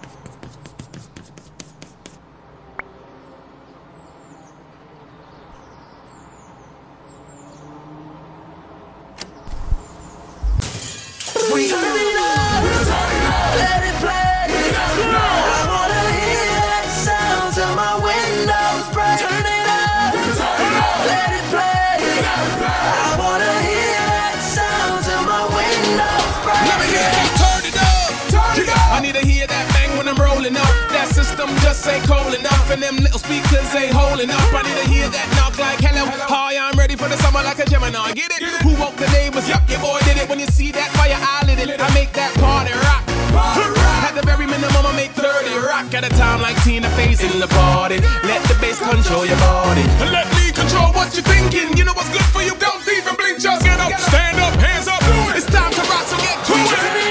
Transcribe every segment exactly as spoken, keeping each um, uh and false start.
We turn it up, let it play. I wanna hear that sound till my windows break. Turn it up, let it play. I wanna hear that sound till my windows break. Let me hear you turn it up, turn it up. I need to hear that bang when I'm rolling up. That system just ain't cold enough, and them little speakers ain't holding up. I need to hear that knock like hello. Hi, I'm ready for the summer like a Gemini. Get it? Who woke the neighbors? Yup, your boy did it. When you see that fire, I lit it. I make that party rock. At the very minimum, I make thirty rock at a time like Tina Fey's in the party. Let the bass control your body. And let me control what you're thinking. You know what's good for you? Don't even blink. Just get up, stand up, hands up. It's time to rock, so get to it.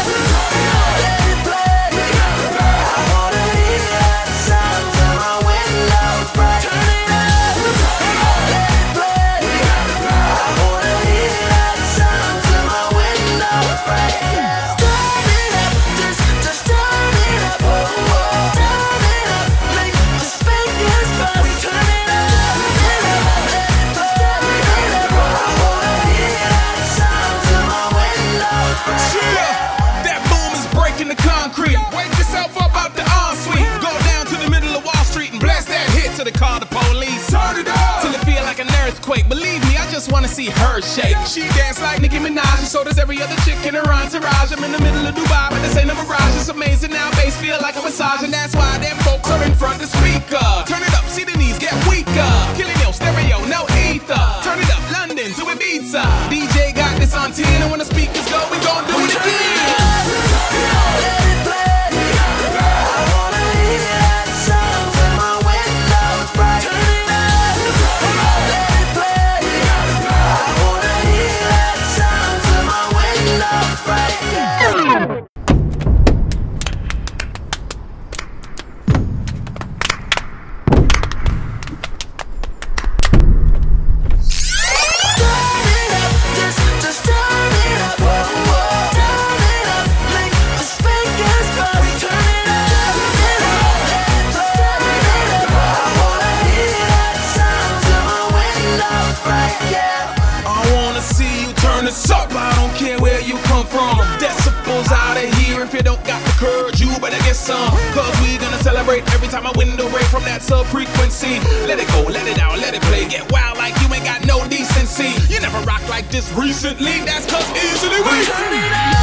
To the car, the police. Turn it up till it feel like an earthquake. Believe me, I just wanna see her shake. She dance like Nicki Minaj, and so does every other chick in her entourage. I'm in the middle of Dubai, but this ain't a mirage. It's amazing now, bass feel like a massage, and that's why them folks are in front of the speaker. Turn it up, see the knees get weaker. Killing your stereo, no ether. Turn it up, London to Ibiza. D J got this on ten, and when the speakers go, we gon' do it again. Up. I don't care where you come from. Decibels out of here. If you don't got the courage, you better get some. Cause we gonna celebrate every time a window break from that sub-frequency. Let it go, let it out, let it play. Get wild like you ain't got no decency. You never rocked like this recently. That's cause easily we turn it up.